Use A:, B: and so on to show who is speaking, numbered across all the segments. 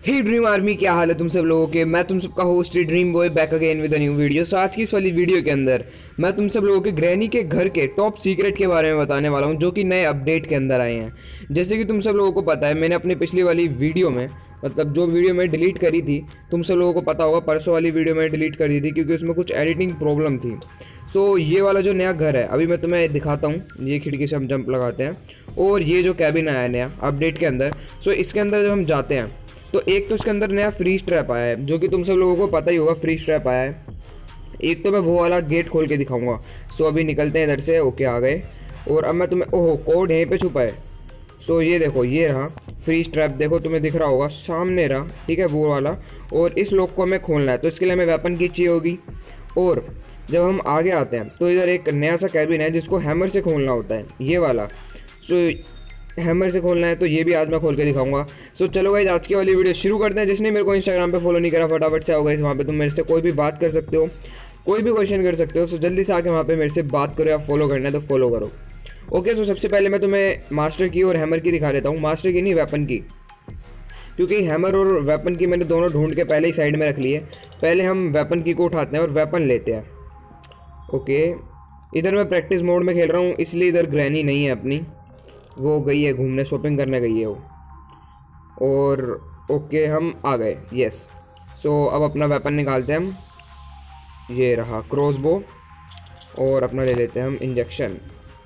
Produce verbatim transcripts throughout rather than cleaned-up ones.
A: हे dream army, क्या हाल है तुम सब लोगों के। मैं तुम सबका host dream boy back again with a new video. So आज की इस वाली वीडियो के अंदर मैं तुम सब लोगों के ग्रैनी के घर के टॉप सीक्रेट के बारे में बताने वाला हूं, जो कि नए अपडेट के अंदर आए हैं। जैसे कि तुम सब लोगों को पता है, मैंने अपनी पिछली वाली वीडियो में, मतलब जो वीडियो मैं डिलीट करी थी, तुम सब लोगों को पता होगा, परसों वाली वीडियो मैं डिलीट करी थी क्योंकि उसमें कुछ एडिटिंग प्रॉब्लम थी। सो so, ये वाला जो नया घर है अभी मैं तुम्हें दिखाता हूँ। ये खिड़की से हम जंप लगाते हैं और ये जो कैबिन आया नया अपडेट के अंदर, सो so, इसके अंदर जब हम जाते हैं तो एक तो इसके अंदर नया फ्रीज ट्रैप आया है, जो कि तुम सब लोगों को पता ही होगा फ्रीज ट्रैप आया है। एक तो मैं वो वाला गेट खोल के दिखाऊंगा। सो अभी निकलते हैं इधर से। ओके, आ गए। और अब मैं तुम्हें, ओहो कोड यहीं पे छुपा है। सो ये देखो, ये रहा फ्रीज ट्रैप, देखो तुम्हें दिख रहा होगा सामने रहा, ठीक है, वो वाला। और इस लॉक को हमें खोलना है, तो इसके लिए हमें वेपन की चाहिए होगी। और जब हम आगे आते हैं तो इधर एक नया सा कैबिन है जिसको हैमर से खोलना होता है, ये वाला। सो हैमर से खोलना है, तो ये भी आज मैं खोल के दिखाऊंगा। सो चलो गाइस, आज की वाली वीडियो शुरू करते हैं। जिसने मेरे को इंस्टाग्राम पे फॉलो नहीं करा, फटाफट से आओ गाइस, वहाँ पे तुम मेरे से कोई भी बात कर सकते हो, कोई भी क्वेश्चन कर सकते हो। सो जल्दी से आके वहाँ पे मेरे से बात करो, या फॉलो करना है तो फॉलो करो। ओके, सो सबसे पहले मैं तुम्हें मास्टर की और हैमर की दिखा देता हूँ। मास्टर की नहीं, वेपन की, क्योंकि हैमर और वेपन की मैंने दोनों ढूंढ के पहले ही साइड में रख लिए। पहले हम वेपन की को उठाते हैं और वेपन लेते हैं। ओके, इधर मैं प्रैक्टिस मोड में खेल रहा हूँ, इसलिए इधर ग्रैनी नहीं है अपनी, वो गई है घूमने, शॉपिंग करने गई है वो। और ओके, हम आ गए, यस। सो अब अपना वेपन निकालते हैं हम, ये रहा क्रॉसबो। और अपना ले लेते हैं हम इंजेक्शन।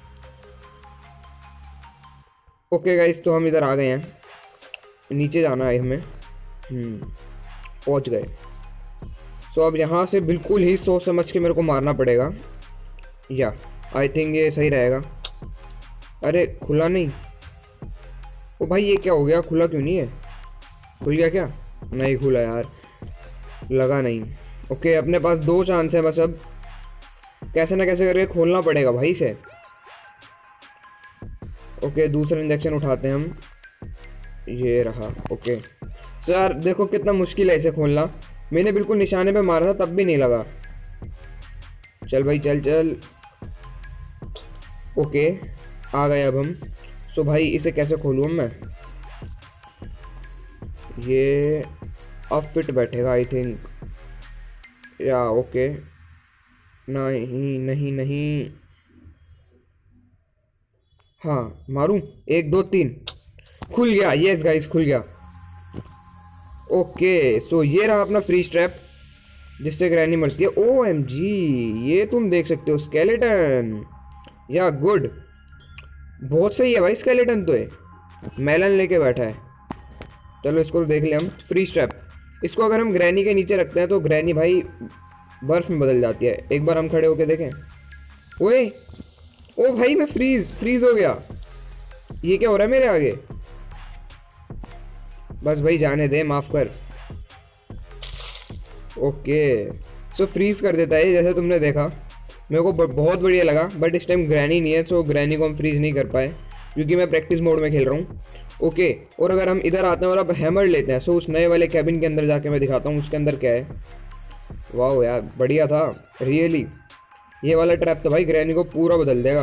A: ओके गाइस, तो हम इधर आ गए हैं, नीचे जाना है हमें। हम्म पहुंच गए। सो अब यहाँ से बिल्कुल ही सोच समझ के मेरे को मारना पड़ेगा, या आई थिंक ये सही रहेगा। अरे खुला नहीं, ओ भाई ये क्या हो गया, खुला क्यों नहीं है? खुल गया क्या? नहीं खुला यार, लगा नहीं। ओके, अपने पास दो चांस है बस, अब कैसे ना कैसे करके खोलना पड़ेगा भाई से। ओके, दूसरा इंजेक्शन उठाते हैं हम, ये रहा। ओके सर, देखो कितना मुश्किल है इसे खोलना। मैंने बिल्कुल निशाने पे मारा था तब भी नहीं लगा। चल भाई, चल चल। ओके, आ गए अब हम। सो भाई इसे कैसे खोलूँ मैं? ये अब फिट बैठेगा आई थिंक, या ओके, नहीं नहीं नहीं, हाँ मारूं, एक दो तीन, खुल गया। यस गाइस, खुल गया। ओके, सो ये रहा अपना फ्रीज ट्रैप जिससे ग्रैनी मरती है। ओ एम जी, ये तुम देख सकते हो स्केलेटन, या गुड, बहुत सही है भाई स्केलेटन। तो ये मेलन लेके बैठा है। चलो इसको देख ले हम। फ्रीज ट्रैप, इसको अगर हम ग्रैनी के नीचे रखते हैं तो ग्रैनी भाई बर्फ में बदल जाती है। एक बार हम खड़े होके देखें। ओए ओ भाई, मैं फ्रीज फ्रीज हो गया। ये क्या हो रहा है मेरे आगे? बस भाई जाने दे, माफ कर। ओके, सो फ्रीज कर देता है जैसे तुमने देखा, मेरे को बहुत बढ़िया लगा। बट इस टाइम ग्रैनी नहीं है, सो ग्रैनी को हम फ्रीज नहीं कर पाए क्योंकि मैं प्रैक्टिस मोड में खेल रहा हूँ। ओके, और अगर हम इधर आते हैं और अब हैमर लेते हैं, सो उस नए वाले कैबिन के अंदर जाके मैं दिखाता हूँ उसके अंदर क्या है। वाह यार, बढ़िया था रियली। ये वाला ट्रैप तो भाई ग्रैनी को पूरा बदल देगा।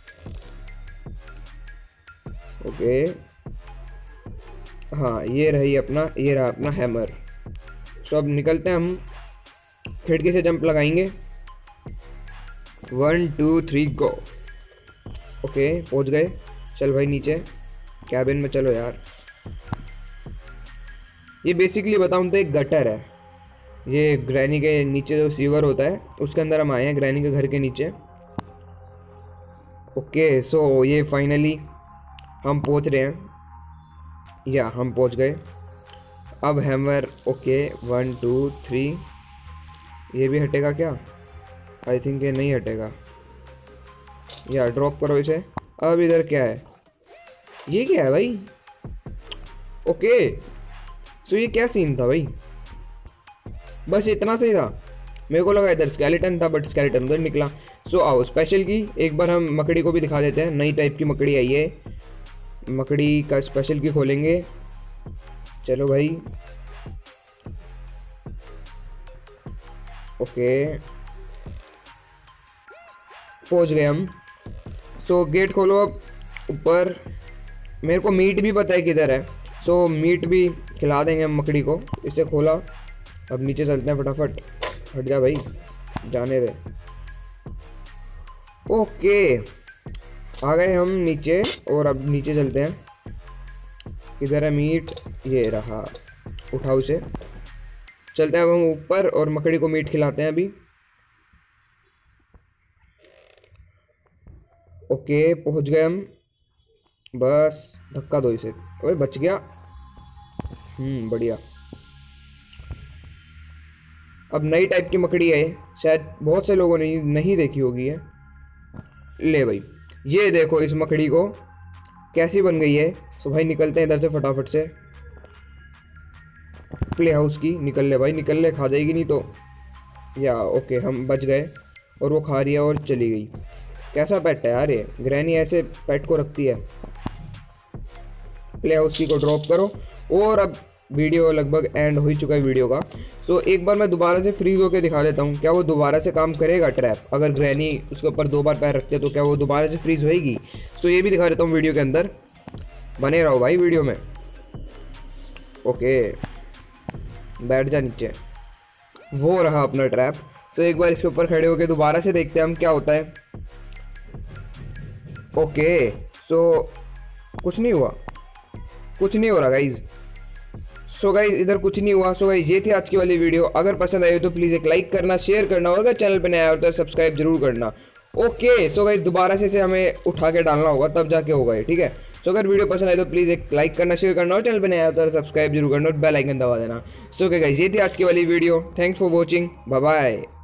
A: ओके, हाँ ये रही अपना, ये रहा अपना हैमर। सो अब निकलते हैं हम, खिड़की से जंप लगाएंगे। One two three go. Okay, पहुंच गए। चल भाई नीचे कैबिन में चलो यार। ये बेसिकली बताऊं तो एक गटर है, ये ग्रैनी के नीचे जो सीवर होता है उसके अंदर हम आए हैं, ग्रैनी के घर के नीचे। ओके, सो ये फाइनली हम पहुंच रहे हैं, या हम पहुंच गए। अब hammer, okay one two three, ये भी हटेगा क्या? आई थिंक ये नहीं हटेगा, या ड्रॉप करो इसे। अब इधर क्या है? ये क्या है भाई? ओके, सो ये क्या सीन था भाई? बस इतना सही था, मेरे को लगा इधर स्केलेटन था, बट स्केलेटन उधर निकला। सो आओ स्पेशल की एक बार हम मकड़ी को भी दिखा देते हैं। नई टाइप की मकड़ी आई है, मकड़ी का स्पेशल की खोलेंगे। चलो भाई, ओके पहुंच गए हम। सो गेट खोलो अब ऊपर। मेरे को मीट भी पता है किधर है, सो मीट भी खिला देंगे हम मकड़ी को। इसे खोला, अब नीचे चलते हैं फटाफट। हट जा भाई, जाने दे। ओके आ गए हम नीचे, और अब नीचे चलते हैं। किधर है मीट? ये रहा, उठाओ उसे। चलते हैं अब हम ऊपर और मकड़ी को मीट खिलाते हैं अभी। ओके पहुंच गए हम, बस धक्का दो इसे। ओए बच गया। हम्म बढ़िया। अब नई टाइप की मकड़ी है, शायद बहुत से लोगों ने नहीं देखी होगी है। ले भाई, ये देखो इस मकड़ी को कैसी बन गई है। तो भाई निकलते हैं इधर से फटाफट से। प्ले हाउस की निकल ले भाई, निकल ले, खा जाएगी नहीं तो। या ओके हम बच गए, और वो खा रही है और चली गई। कैसा पेट है यार ये, ग्रैनी ऐसे पेट को रखती है। प्ले हाउस की को ड्रॉप करो, और अब वीडियो लगभग एंड हो ही चुका है वीडियो का। सो एक बार मैं दोबारा से फ्रीज होकर दिखा देता हूँ, क्या वो दोबारा से काम करेगा ट्रैप? अगर ग्रैनी उसके ऊपर दो बार पैर रखते हैं तो क्या वो दोबारा से फ्रीज होएगी? सो ये भी दिखा देता हूँ वीडियो के अंदर, बने रहो भाई वीडियो में। ओके बैठ जा नीचे, वो रहा अपना ट्रैप। सो एक बार इसके ऊपर खड़े होकर दोबारा से देखते हैं हम क्या होता है। ओके सो कुछ नहीं हुआ, कुछ नहीं हो रहा गाइज। सो गाइज इधर कुछ नहीं हुआ। सो गाइज ये थी आज की वाली वीडियो। अगर पसंद आई हो तो प्लीज़ एक लाइक करना, शेयर करना, और अगर चैनल पे नया हो तो सब्सक्राइब जरूर करना। ओके सो गाइज दोबारा से इसे हमें उठा के डालना होगा, तब जाके होगा ये, ठीक है। सो अगर वीडियो पसंद आए तो प्लीज़ एक लाइक करना, शेयर करना, और चैनल पे नया हो तो सब्सक्राइब जरूर करना और बेल आइकन दबा देना। सो गाइज ये थी आज की वाली video. Thanks for watching, bye bye.